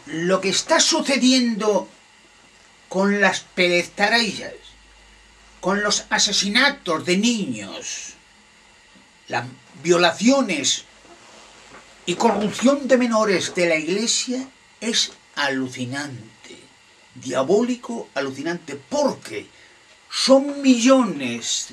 lo que está sucediendo con las pedestaraías, con los asesinatos de niños, las violaciones y corrupción de menores de la Iglesia es alucinante, diabólico, alucinante, porque son millones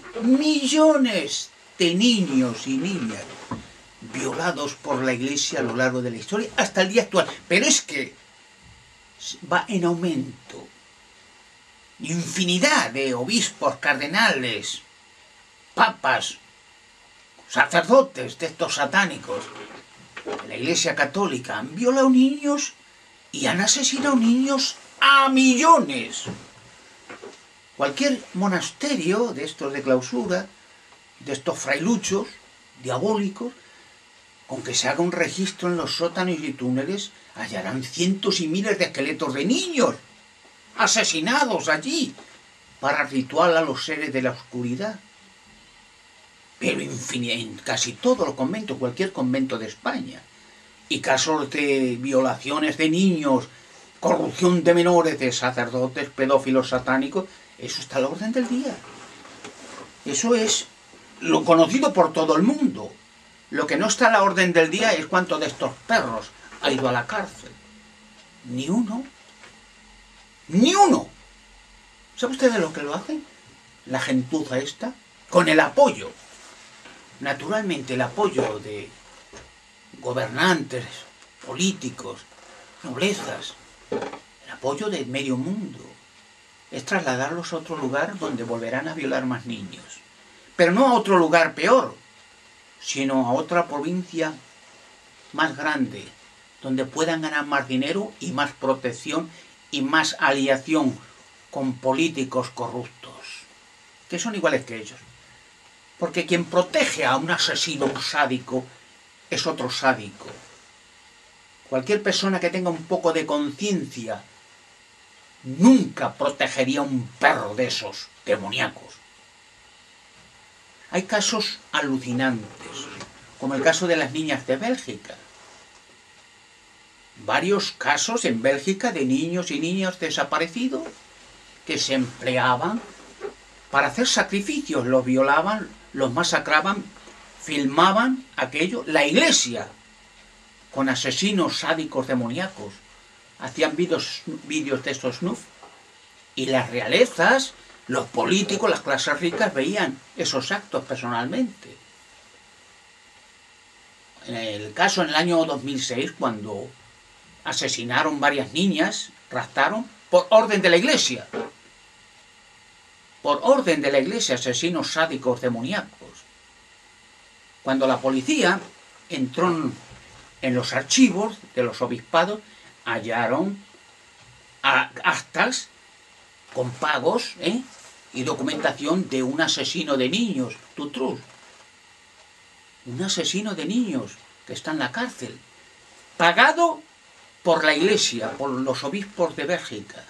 de niños y niñas violados por la Iglesia a lo largo de la historia hasta el día actual. Pero es que va en aumento. Infinidad de obispos, cardenales, papas, sacerdotes de estos satánicos de la Iglesia Católica han violado niños y han asesinado niños a millones. Cualquier monasterio de estos de clausura, de estos frailuchos diabólicos, con que se haga un registro en los sótanos y túneles, hallarán cientos y miles de esqueletos de niños asesinados allí para ritual a los seres de la oscuridad. Pero en casi todos los conventos, cualquier convento de España, y casos de violaciones de niños, corrupción de menores, de sacerdotes, pedófilos satánicos, eso está a la orden del día. Eso es lo conocido por todo el mundo. Lo que no está a la orden del día es cuánto de estos perros ha ido a la cárcel. Ni uno. ¡Ni uno! ¿Sabe usted de lo que lo hacen? La gentuza esta, con el apoyo, naturalmente el apoyo de gobernantes, políticos, noblezas, el apoyo del medio mundo, es trasladarlos a otro lugar donde volverán a violar más niños. Pero no a otro lugar peor, sino a otra provincia más grande, donde puedan ganar más dinero y más protección y más aliación con políticos corruptos, que son iguales que ellos. Porque quien protege a un asesino, un sádico, es otro sádico. Cualquier persona que tenga un poco de conciencia nunca protegería a un perro de esos demoníacos. Hay casos alucinantes, como el caso de las niñas de Bélgica. Varios casos en Bélgica de niños y niñas desaparecidos que se empleaban para hacer sacrificios, los violaban, los masacraban, filmaban aquello, la Iglesia, con asesinos sádicos demoníacos, hacían vídeos de estos snuff, y las realezas, los políticos, las clases ricas veían esos actos personalmente. En el caso en el año 2006, cuando asesinaron varias niñas, raptaron, por orden de la Iglesia. Por orden de la Iglesia, asesinos sádicos demoníacos. Cuando la policía entró en los archivos de los obispados, hallaron actas con pagos y documentación de un asesino de niños, Tutrus. Un asesino de niños que está en la cárcel, pagado por la Iglesia, por los obispos de Bélgica.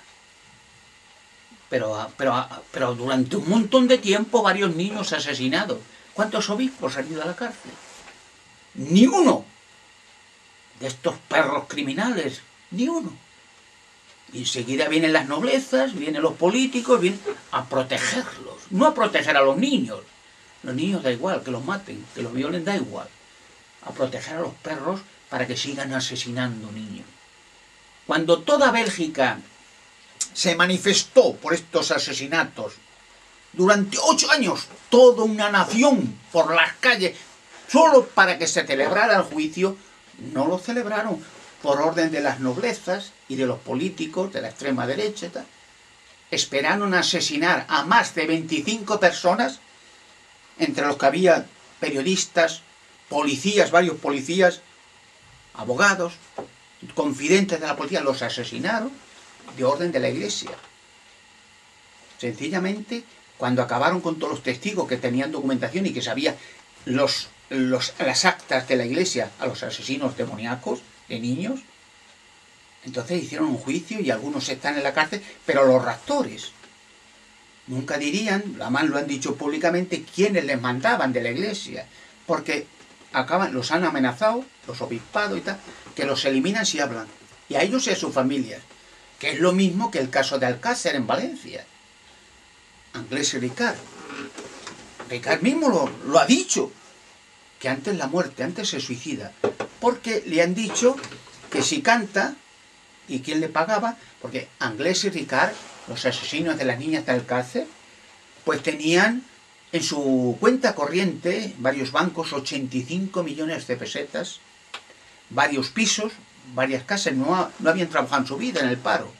Pero durante un montón de tiempo varios niños asesinados. ¿Cuántos obispos han ido a la cárcel? Ni uno de estos perros criminales, ni uno. Y enseguida vienen las noblezas, vienen los políticos, vienen a protegerlos, no a proteger a los niños. Los niños da igual, que los maten, que los violen, da igual. A proteger a los perros para que sigan asesinando niños. Cuando toda Bélgica se manifestó por estos asesinatos, durante 8 años, toda una nación por las calles, solo para que se celebrara el juicio, no lo celebraron por orden de las noblezas y de los políticos de la extrema derecha. Esperaron asesinar a más de 25 personas, entre los que había periodistas, policías, varios policías, abogados, confidentes de la policía, los asesinaron de orden de la Iglesia. Sencillamente, cuando acabaron con todos los testigos que tenían documentación y que sabían las actas de la Iglesia a los asesinos demoníacos de niños, entonces hicieron un juicio y algunos están en la cárcel, pero los raptores nunca dirían, además lo han dicho públicamente, quiénes les mandaban de la Iglesia, porque los han amenazado, los obispados y tal, que los eliminan si hablan. y a ellos y a sus familias, que es lo mismo que el caso de Alcácer en Valencia. Anglès y Ricard. Ricard mismo lo ha dicho, que antes la muerte, antes se suicida, porque le han dicho que si canta, ¿y quién le pagaba? Porque Anglès y Ricard, los asesinos de las niñas de Alcácer, pues tenían en su cuenta corriente, varios bancos, 85 millones de pesetas, varios pisos, varias casas, no habían trabajado en su vida en el paro.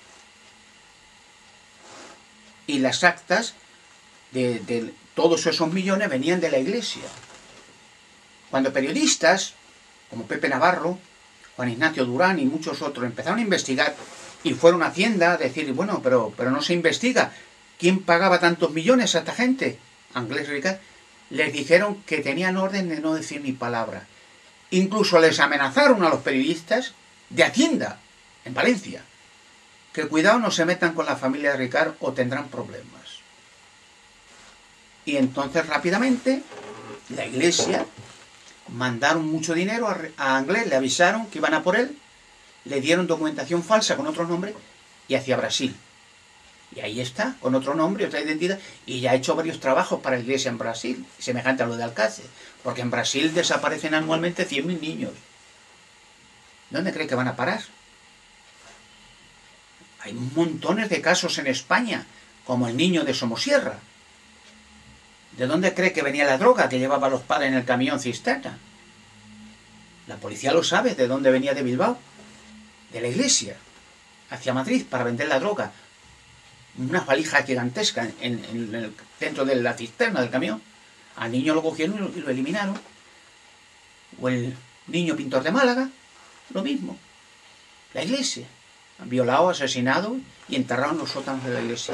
Y las actas de todos esos millones venían de la Iglesia. Cuando periodistas, como Pepe Navarro, Juan Ignacio Durán y muchos otros, empezaron a investigar y fueron a Hacienda a decir, bueno, pero no se investiga, ¿quién pagaba tantos millones a esta gente? Anglès y Ricard, les dijeron que tenían orden de no decir ni palabra. Incluso les amenazaron a los periodistas de Hacienda, en Valencia, que cuidado no se metan con la familia de Ricard o tendrán problemas. Y entonces rápidamente la Iglesia mandaron mucho dinero a Anglès, le avisaron que iban a por él, le dieron documentación falsa con otro nombre y hacia Brasil. Y ahí está, con otro nombre, otra identidad, y ya ha hecho varios trabajos para la Iglesia en Brasil, semejante a lo de Alcácer, porque en Brasil desaparecen anualmente 100.000 niños. ¿Dónde cree que van a parar? Hay montones de casos en España, como el niño de Somosierra. ¿De dónde cree que venía la droga que llevaba a los padres en el camión cisterna? La policía lo sabe, de dónde venía, de Bilbao, de la Iglesia, hacia Madrid para vender la droga. Unas valijas gigantescas dentro de la cisterna del camión. Al niño lo cogieron y lo eliminaron. O el niño pintor de Málaga, lo mismo. La Iglesia. Han violado, asesinado y enterrado en los sótanos de la Iglesia.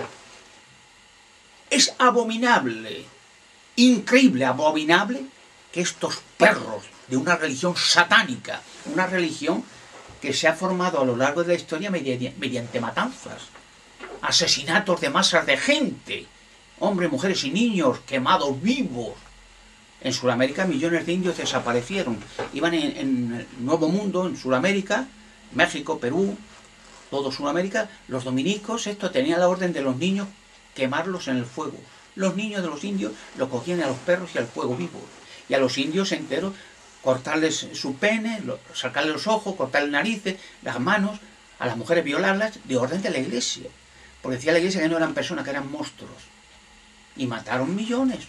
Es abominable, increíble, abominable, que estos perros de una religión satánica, una religión que se ha formado a lo largo de la historia mediante matanzas, asesinatos de masas de gente, hombres, mujeres y niños quemados vivos. En Sudamérica millones de indios desaparecieron. Iban en el Nuevo Mundo, en Sudamérica, México, Perú, todo Sudamérica, los dominicos, esto tenía la orden de los niños quemarlos en el fuego. Los niños de los indios los cogían a los perros y al fuego vivo. Y a los indios enteros cortarles su pene, sacarles los ojos, cortarles narices, las manos, a las mujeres violarlas, de orden de la Iglesia. Porque decía la Iglesia que no eran personas, que eran monstruos. Y mataron millones.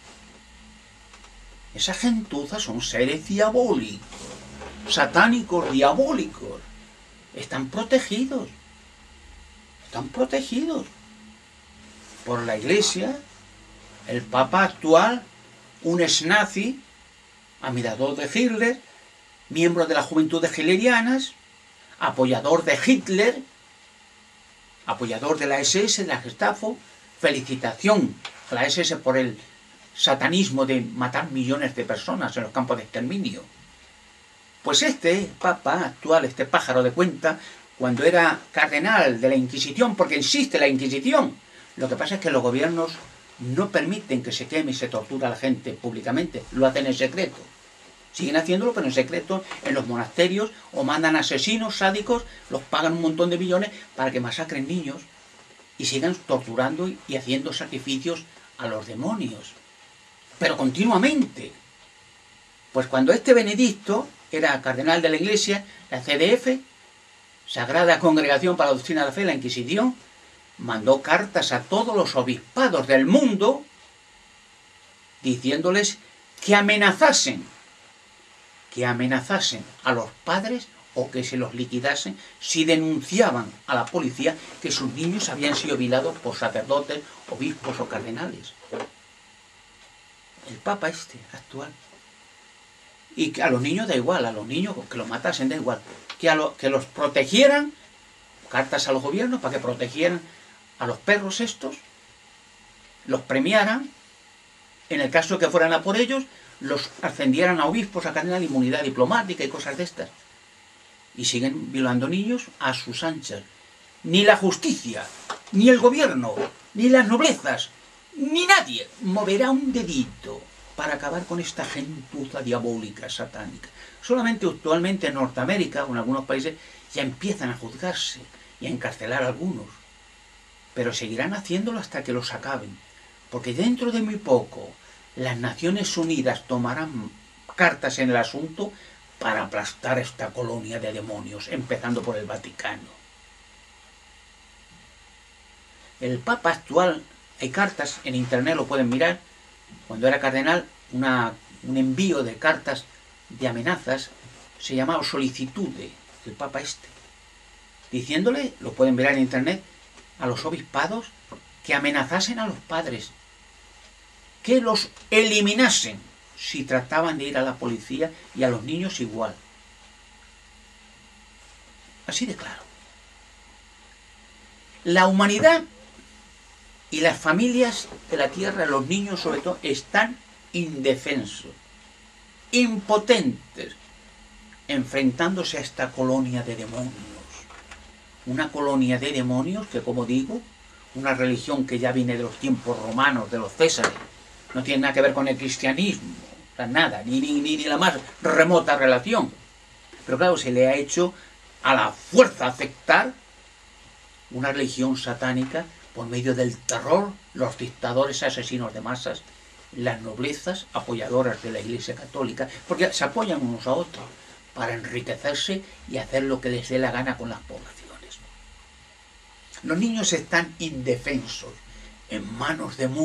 Esa gentuza son seres diabólicos, satánicos, diabólicos. Están protegidos. Están protegidos por la Iglesia. El Papa actual, un ex-nazi, admirador de Hitler, miembro de las juventudes hitlerianas, apoyador de Hitler, apoyador de la SS, de la Gestapo. Felicitación a la SS por el satanismo de matar millones de personas en los campos de exterminio. Pues este Papa actual, este pájaro de cuenta, cuando era cardenal de la Inquisición, porque existe la Inquisición, lo que pasa es que los gobiernos no permiten que se queme y se tortura a la gente públicamente, lo hacen en secreto. Siguen haciéndolo, pero en secreto, en los monasterios, o mandan asesinos sádicos, los pagan un montón de millones para que masacren niños y sigan torturando y haciendo sacrificios a los demonios. Pero continuamente. Pues cuando este Benedicto era cardenal de la Iglesia, la CDF, Sagrada Congregación para la Doctrina de la Fe, la Inquisición, mandó cartas a todos los obispados del mundo diciéndoles que amenazasen a los padres o que se los liquidasen si denunciaban a la policía que sus niños habían sido violados por sacerdotes, obispos o cardenales. El Papa este actual. Y que a los niños da igual, a los niños que los matasen da igual, que los protegieran, cartas a los gobiernos para que protegieran a los perros estos, los premiaran, en el caso que fueran a por ellos, los ascendieran a obispos, a cardenal, inmunidad diplomática y cosas de estas. Y siguen violando niños a sus anchas. Ni la justicia, ni el gobierno, ni las noblezas, ni nadie moverá un dedito para acabar con esta gentuza diabólica, satánica. Solamente actualmente en Norteamérica o en algunos países ya empiezan a juzgarse y a encarcelar a algunos, pero seguirán haciéndolo hasta que los acaben, porque dentro de muy poco las Naciones Unidas tomarán cartas en el asunto para aplastar esta colonia de demonios, empezando por el Vaticano. El Papa actual, hay cartas en internet, lo pueden mirar, cuando era cardenal, un envío de cartas de amenazas, se llamaba solicitude, el Papa diciéndole, lo pueden mirar en internet, a los obispados que amenazasen a los padres, que los eliminasen si trataban de ir a la policía, y a los niños igual. Así de claro. La humanidad y las familias de la tierra, los niños sobre todo, están indefensos, impotentes, enfrentándose a esta colonia de demonios. Una colonia de demonios que, como digo, una religión que ya viene de los tiempos romanos, de los Césares, no tiene nada que ver con el cristianismo, nada, ni la más remota relación. Pero claro, se le ha hecho a la fuerza aceptar una religión satánica por medio del terror, los dictadores asesinos de masas, las noblezas apoyadoras de la Iglesia Católica, porque se apoyan unos a otros para enriquecerse y hacer lo que les dé la gana con las poblaciones. Los niños están indefensos, en manos de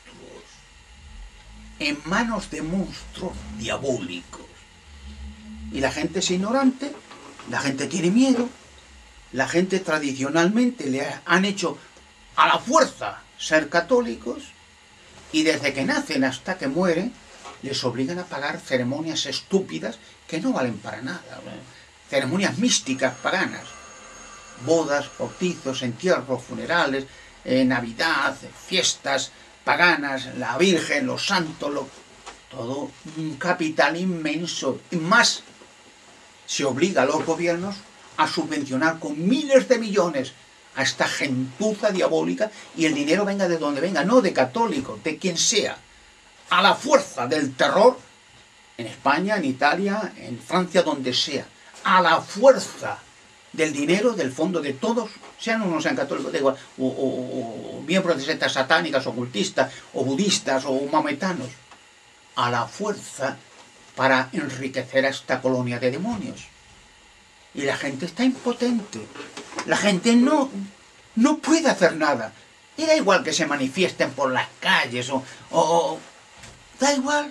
monstruos diabólicos. Y la gente es ignorante, la gente tiene miedo, la gente tradicionalmente le han hecho a la fuerza ser católicos, y desde que nacen hasta que mueren les obligan a pagar ceremonias estúpidas que no valen para nada, ceremonias místicas paganas, bodas, bautizos, entierros, funerales, Navidad, fiestas paganas, la Virgen, los santos, todo un capital inmenso. Y más, se obliga a los gobiernos a subvencionar con miles de millones a esta gentuza diabólica, y el dinero venga de donde venga, no de católicos, de quien sea, a la fuerza del terror, en España, en Italia, en Francia, donde sea, a la fuerza del dinero, del fondo de todos, sean o no sean católicos, da igual, o miembros de sectas satánicas, ocultistas, o budistas, o maometanos, a la fuerza para enriquecer a esta colonia de demonios. Y la gente está impotente, la gente no puede hacer nada. Y da igual que se manifiesten por las calles, da igual,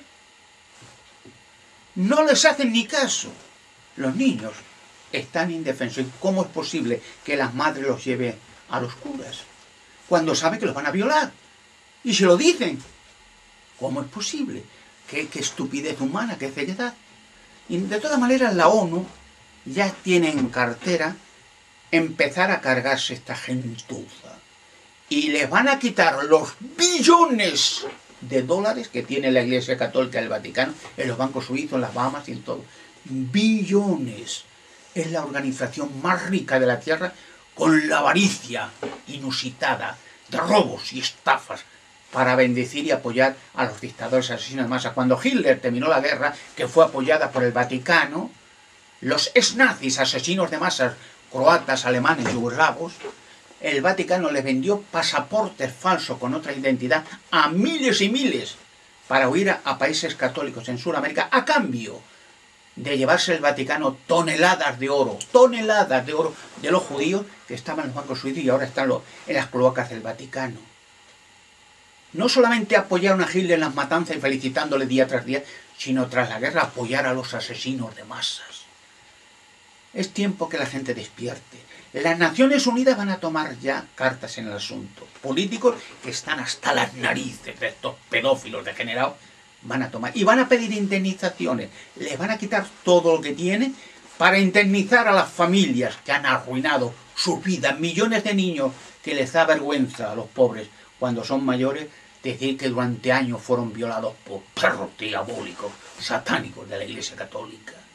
no les hacen ni caso. Los niños están indefensos. ¿Y cómo es posible que las madres los lleven a los curas cuando saben que los van a violar? Y se lo dicen. ¿Cómo es posible? ¿Qué estupidez humana, qué ceguedad? Y de todas maneras la ONU ya tiene en cartera empezar a cargarse esta gentuza. Y les van a quitar los billones de dólares que tiene la Iglesia Católica del Vaticano en los bancos suizos, en las Bahamas y en todo. Billones. Es la organización más rica de la Tierra, con la avaricia inusitada de robos y estafas para bendecir y apoyar a los dictadores asesinos de masa. Cuando Hitler terminó la guerra, que fue apoyada por el Vaticano, los ex-nazis asesinos de masas, croatas, alemanes, yugoslavos, el Vaticano les vendió pasaportes falsos con otra identidad a miles y miles para huir a países católicos en Sudamérica, a cambio de llevarse el Vaticano toneladas de oro de los judíos que estaban en los bancos suizos y ahora están en las cloacas del Vaticano. No solamente apoyaron a Hitler en las matanzas y felicitándole día tras día, sino tras la guerra apoyar a los asesinos de masas. Es tiempo que la gente despierte. Las Naciones Unidas van a tomar ya cartas en el asunto. Políticos que están hasta las narices de estos pedófilos degenerados van a tomar y van a pedir indemnizaciones. Les van a quitar todo lo que tienen para indemnizar a las familias que han arruinado sus vidas. Millones de niños que les da vergüenza a los pobres cuando son mayores decir que durante años fueron violados por perros diabólicos, satánicos de la Iglesia Católica.